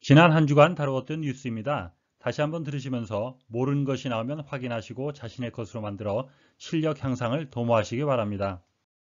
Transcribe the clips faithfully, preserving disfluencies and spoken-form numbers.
지난 한 주간 다루었던 뉴스입니다. 다시 한번 들으시면서 모르는 것이 나오면 확인하시고 자신의 것으로 만들어 실력 향상을 도모하시기 바랍니다.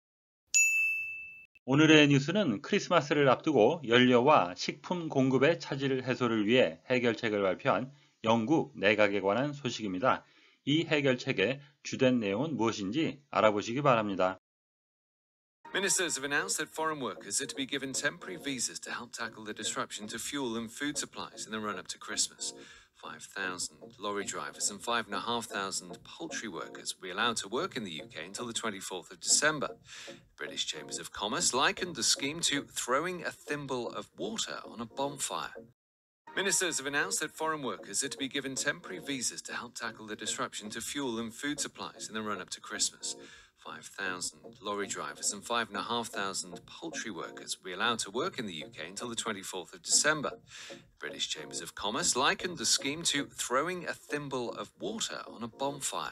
오늘의 뉴스는 크리스마스를 앞두고 연료와 식품 공급의 차질 해소를 위해 해결책을 발표한 영국 내각에 관한 소식입니다. 이 해결책의 주된 내용은 무엇인지 알아보시기 바랍니다. Ministers have announced that foreign workers are to be given temporary visas to help tackle the disruption to fuel and food supplies in the run-up to Christmas. five thousand lorry drivers and five thousand five hundred poultry workers will be allowed to work in the U K until the twenty-fourth of December. British Chambers of Commerce likened the scheme to throwing a thimble of water on a bonfire. Ministers have announced that foreign workers are to be given temporary visas to help tackle the disruption to fuel and food supplies in the run-up to Christmas. five thousand lorry drivers and five thousand five hundred poultry workers will be allowed to work in the U K until the twenty-fourth of December. British Chambers of Commerce likened the scheme to throwing a thimble of water on a bonfire.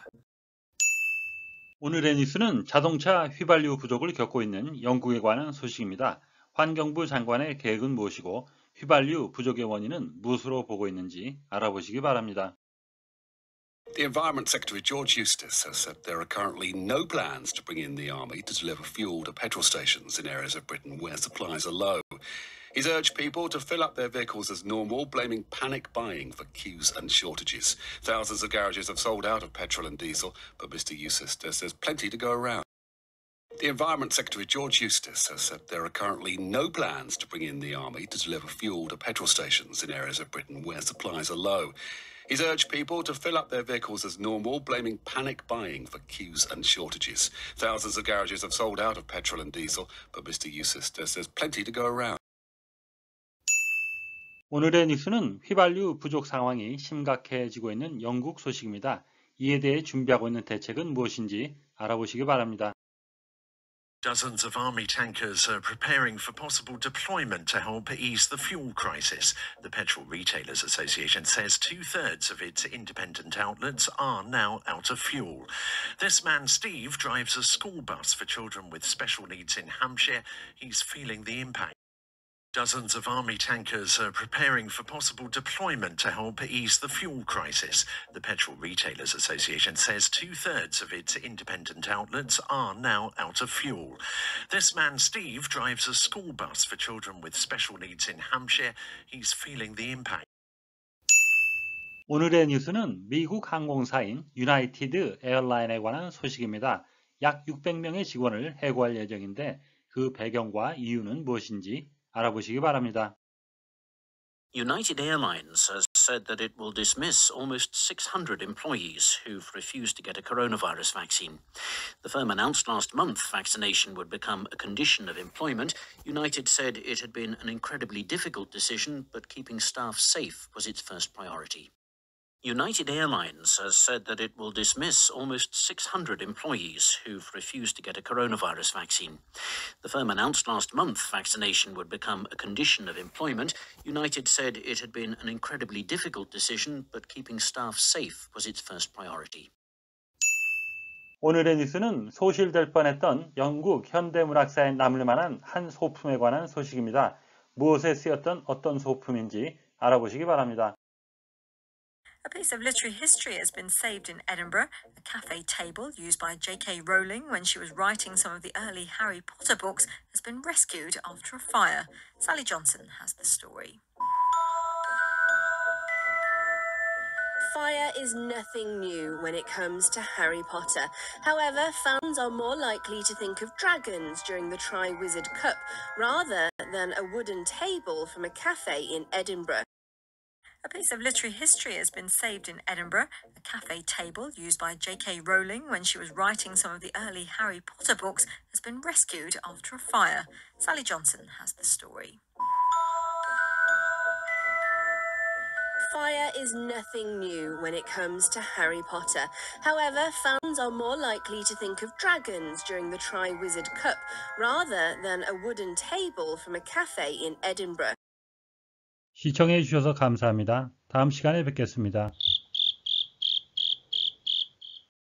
오늘의 뉴스는 자동차 휘발유 부족을 겪고 있는 영국에 관한 소식입니다. 환경부 장관의 계획은 무엇이고 휘발유 부족의 원인은 무엇으로 보고 있는지 알아보시기 바랍니다. The Environment Secretary George Eustice has said there are currently no plans to bring in the army to deliver fuel to petrol stations in areas of Britain where supplies are low. He's urged people to fill up their vehicles as normal, blaming panic buying for queues and shortages. Thousands of garages have sold out of petrol and diesel, but Mr Eustice says there's plenty to go around. The Environment Secretary George Eustice has said there are currently no plans to bring in the army to deliver fuel to petrol stations in areas of Britain where supplies are low. He's urged people to fill up their vehicles as normal, blaming panic buying for queues and shortages. Thousands of garages have sold out of petrol and diesel, but Mr Eustice says there's plenty to go around. 오늘의 뉴스는 휘발유 부족 상황이 심각해지고 있는 영국 소식입니다. 이에 대해 준비하고 있는 대책은 무엇인지 알아보시기 바랍니다. Dozens of army tankers are preparing for possible deployment to help ease the fuel crisis. The Petrol Retailers Association says two-thirds of its independent outlets are now out of fuel. This man, Steve, drives a school bus for children with special needs in Hampshire. He's feeling the impact. Dozens of army tankers are preparing for possible deployment to help ease the fuel crisis. The Petrol Retailers Association says two-thirds of its independent outlets are now out of fuel. This man, Steve, drives a school bus for children with special needs in Hampshire. He's feeling the impact. 오늘의 뉴스는 미국 항공사인 유나이티드 에어라인에 관한 소식입니다. 약 육백 명의 직원을 해고할 예정인데 그 배경과 이유는 무엇인지 알아보시기 바랍니다. United Airlines has said that it will dismiss almost six hundred employees who've refused to get a coronavirus vaccine. The firm announced last month vaccination would become a condition of employment. United said it had been an incredibly difficult decision, but keeping staff safe was its first priority. United Airlines has said that it will dismiss almost six hundred employees who've refused to get a coronavirus vaccine. The firm announced last month vaccination would become a condition of employment. United said it had been an incredibly difficult decision, but keeping staff safe was its first priority. 오늘의 뉴스는 소실될 뻔했던 영국 현대문학사에 남을 만한 한 소품에 관한 소식입니다. 무엇에 쓰였던 어떤 소품인지 알아보시기 바랍니다. A piece of literary history has been saved in Edinburgh. A cafe table used by J K Rowling when she was writing some of the early Harry Potter books has been rescued after a fire. Sally Johnson has the story. Fire is nothing new when it comes to Harry Potter. However, fans are more likely to think of dragons during the Triwizard Cup rather than a wooden table from a cafe in Edinburgh. A piece of literary history has been saved in Edinburgh. A cafe table used by J K Rowling when she was writing some of the early Harry Potter books has been rescued after a fire. Sally Johnson has the story. Fire is nothing new when it comes to Harry Potter. However, fans are more likely to think of dragons during the Triwizard Cup rather than a wooden table from a cafe in Edinburgh. 시청해 주셔서 감사합니다. 다음 시간에 뵙겠습니다.